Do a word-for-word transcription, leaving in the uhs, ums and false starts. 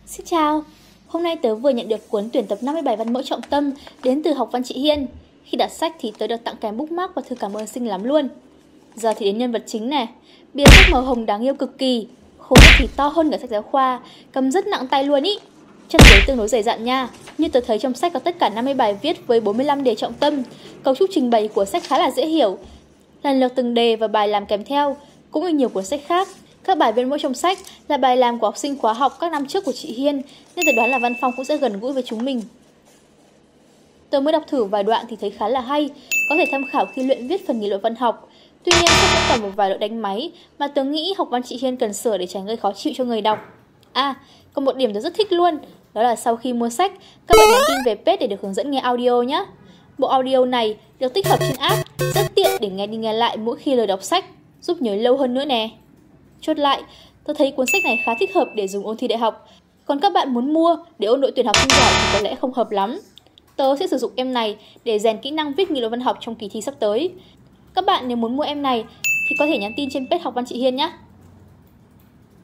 Xin chào, hôm nay tớ vừa nhận được cuốn tuyển tập năm mươi bài văn mẫu trọng tâm đến từ Học văn chị Hiên. Khi đặt sách thì tớ được tặng kèm bookmark và thư cảm ơn xinh lắm luôn. Giờ thì đến nhân vật chính này. Bìa sách màu hồng đáng yêu cực kỳ, khổ sách thì to hơn cả sách giáo khoa, cầm rất nặng tay luôn ý. Chân giấy tương đối dày dặn nha. Như tớ thấy trong sách có tất cả năm mươi bài viết với bốn mươi lăm đề trọng tâm. Cấu trúc trình bày của sách khá là dễ hiểu. Lần lượt từng đề và bài làm kèm theo, cũng như nhiều cuốn sách khác. Các bài viết mẫu trong sách là bài làm của học sinh khóa học các năm trước của chị Hiên, nên tớ đoán là Văn Phong cũng sẽ gần gũi với chúng mình. Tớ mới đọc thử vài đoạn thì thấy khá là hay, có thể tham khảo khi luyện viết phần nghị luận văn học. Tuy nhiên sách vẫn còn một vài lỗi đánh máy mà tớ nghĩ Học văn chị Hiên cần sửa để tránh gây khó chịu cho người đọc. À, còn một điểm tớ rất thích luôn, đó là sau khi mua sách, các bạn nhắn tin về page để được hướng dẫn nghe audio nhé. Bộ audio này được tích hợp trên app, rất tiện để nghe đi nghe lại mỗi khi lời đọc sách, giúp nhớ lâu hơn nữa nè. Chốt lại, tôi thấy cuốn sách này khá thích hợp để dùng ôn thi đại học. Còn các bạn muốn mua để ôn đội tuyển học sinh giỏi thì có lẽ không hợp lắm. Tớ sẽ sử dụng em này để rèn kỹ năng viết nghị luận văn học trong kỳ thi sắp tới. Các bạn nếu muốn mua em này thì có thể nhắn tin trên page Học văn chị Hiên nhé.